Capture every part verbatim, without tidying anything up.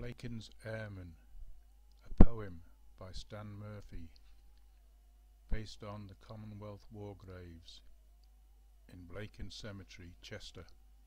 Blacons Airmen, a poem by Stan Murphy, based on the Commonwealth war graves in Blacons Cemetery, Chester.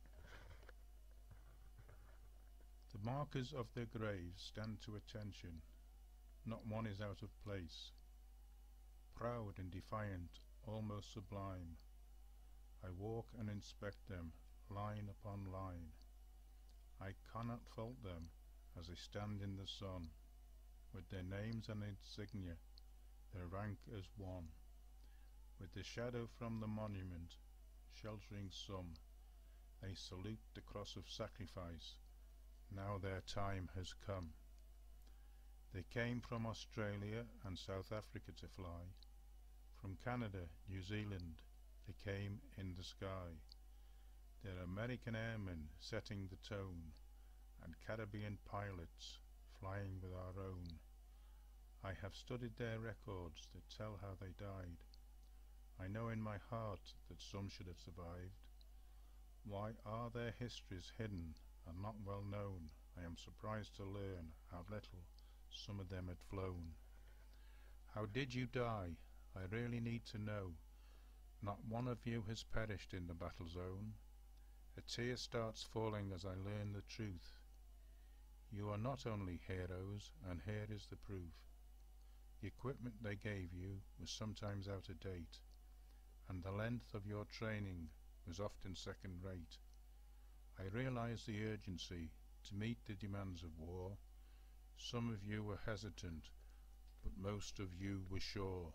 The markers of their graves stand to attention, not one is out of place. Proud and defiant, almost sublime, I walk and inspect them, line upon line. I cannot fault them as they stand in the sun, with their names and insignia, their rank as one. With the shadow from the monument sheltering some, they salute the cross of sacrifice. Now their time has come. They came from Australia and South Africa to fly. From Canada, New Zealand, they came in the sky. They're American airmen setting the tone, and Caribbean pilots flying with our own. I have studied their records that tell how they died. I know in my heart that some should have survived. Why are their histories hidden and not well known? I am surprised to learn how little some of them had flown. How did you die? I really need to know. Not one of you has perished in the battle zone. A tear starts falling as I learn the truth. You are not only heroes, and here is the proof. The equipment they gave you was sometimes out of date, and the length of your training was often second rate. I realize the urgency to meet the demands of war. Some of you were hesitant, but most of you were sure.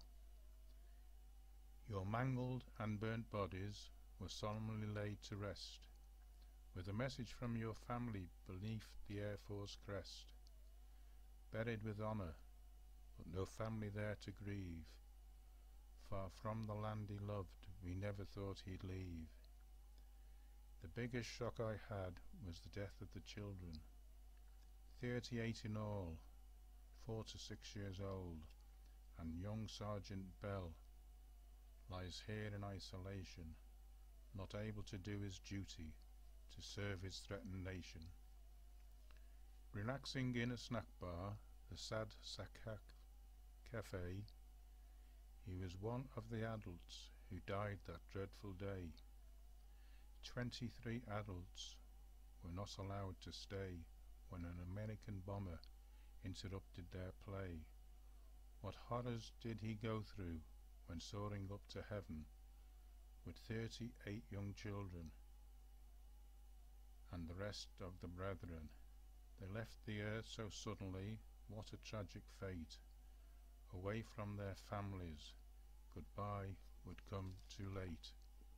Your mangled and burnt bodies were solemnly laid to rest, with a message from your family beneath the Air Force crest. Buried with honour, but no family there to grieve. Far from the land he loved, we never thought he'd leave. The biggest shock I had was the death of the children. Thirty-eight in all, four to six years old, and young Sergeant Bell lies here in isolation, not able to do his duty to serve his threatened nation. Relaxing in a snack bar, the Sad Sakak Cafe, he was one of the adults who died that dreadful day. Twenty-three adults were not allowed to stay when an American bomber interrupted their play. What horrors did he go through when soaring up to heaven with thirty-eight young children and the rest of the brethren? They left the earth so suddenly, what a tragic fate. Away from their families, goodbye would come too late.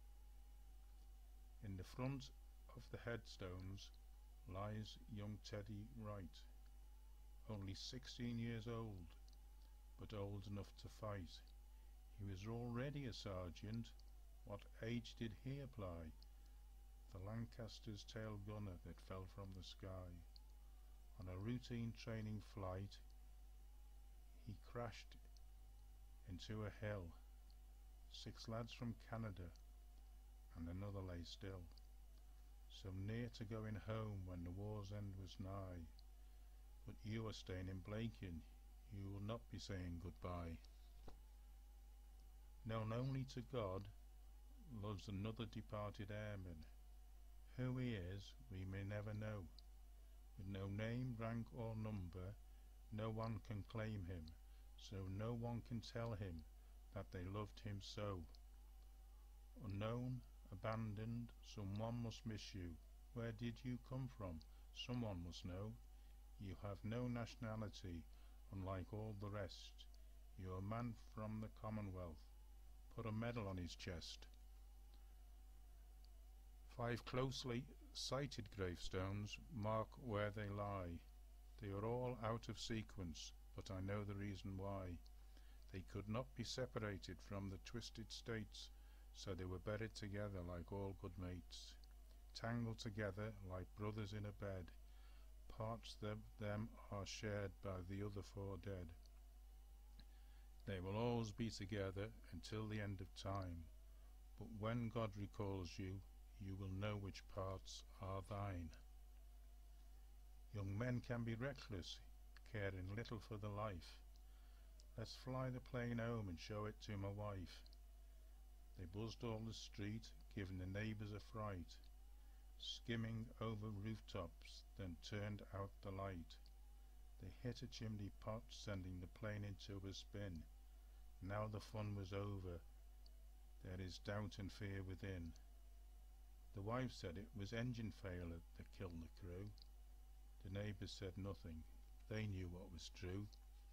In the front of the headstones lies young Teddy Wright, only sixteen years old, but old enough to fight. He was already a sergeant. What age did he apply? The Lancaster's tail gunner that fell from the sky. On a routine training flight, he crashed into a hill. Six lads from Canada and another lay still, so near to going home when the war's end was nigh. But you are staying in Blacon, you will not be saying goodbye. Known only to God loves another departed airman. Who he is we may never know. With no name, rank or number, no one can claim him, so no one can tell him that they loved him so. Unknown, abandoned, someone must miss you. Where did you come from? Someone must know. You have no nationality, unlike all the rest. You're a man from the Commonwealth. Put a medal on his chest. Five closely sighted gravestones mark where they lie. They are all out of sequence, but I know the reason why. They could not be separated from the twisted states, so they were buried together like all good mates, tangled together like brothers in a bed. Parts of them are shared by the other four dead. They will always be together until the end of time, but when God recalls you, you will know which parts are thine. Young men can be reckless, caring little for the life. Let's fly the plane home and show it to my wife. They buzzed all the street, giving the neighbours a fright, skimming over rooftops, then turned out the light. They hit a chimney pot, sending the plane into a spin. Now the fun was over, there is doubt and fear within. The wife said it was engine failure that killed the crew. The neighbours said nothing, they knew what was true.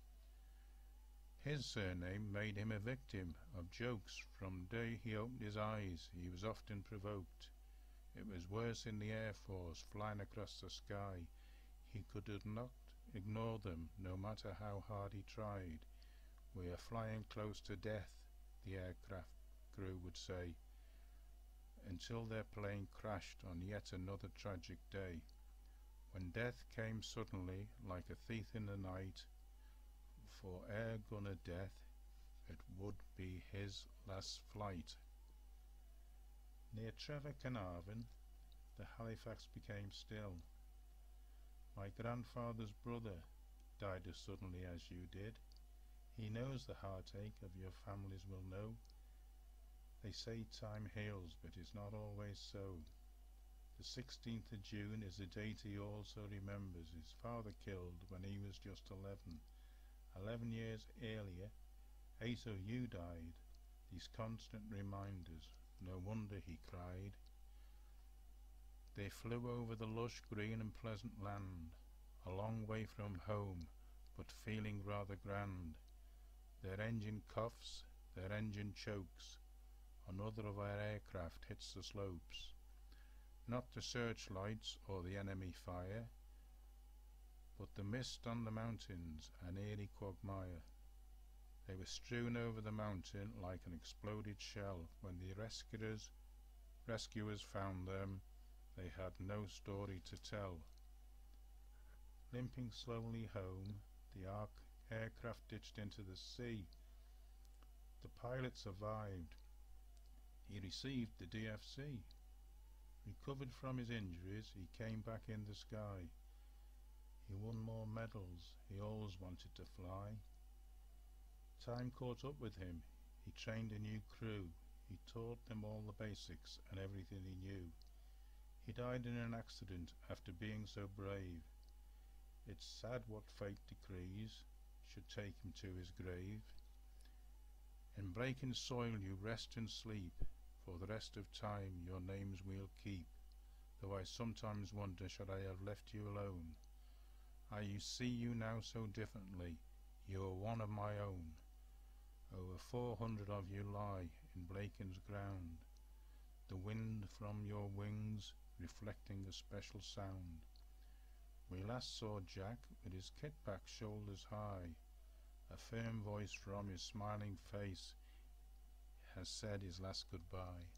His surname made him a victim of jokes. From the day he opened his eyes, he was often provoked. It was worse in the Air Force, flying across the sky. He could not ignore them, no matter how hard he tried. We are flying close to death, the aircraft crew would say, until their plane crashed on yet another tragic day. When death came suddenly, like a thief in the night, for air gunner death, it would be his last flight. Near Trevor Carnarvon, the Halifax became still. My grandfather's brother died as suddenly as you did. He knows the heartache of your families will know. They say time heals, but it's not always so. The sixteenth of June is a date he also remembers, his father killed when he was just eleven. Eleven years earlier, eight of you died. These constant reminders, no wonder he cried. They flew over the lush, green and pleasant land, a long way from home, but feeling rather grand. Their engine coughs, their engine chokes, another of our aircraft hits the slopes. Not the searchlights or the enemy fire, but the mist on the mountains and eerie quagmire. They were strewn over the mountain like an exploded shell. When the rescuers, rescuers found them, they had no story to tell. Limping slowly home, the arc aircraft ditched into the sea. The pilot survived. He received the D F C. Recovered from his injuries, he came back in the sky. He won more medals, he always wanted to fly. Time caught up with him, he trained a new crew, he taught them all the basics and everything he knew. He died in an accident after being so brave. It's sad what fate decrees should take him to his grave. In Blacons soil you rest and sleep, for the rest of time your names we'll keep, though I sometimes wonder should I have left you alone. I see you now so differently, you're one of my own. Over four hundred of you lie in Blacons ground, the wind from your wings reflecting a special sound. We last saw Jack with his kit back shoulders high, a firm voice from his smiling face has said his last goodbye.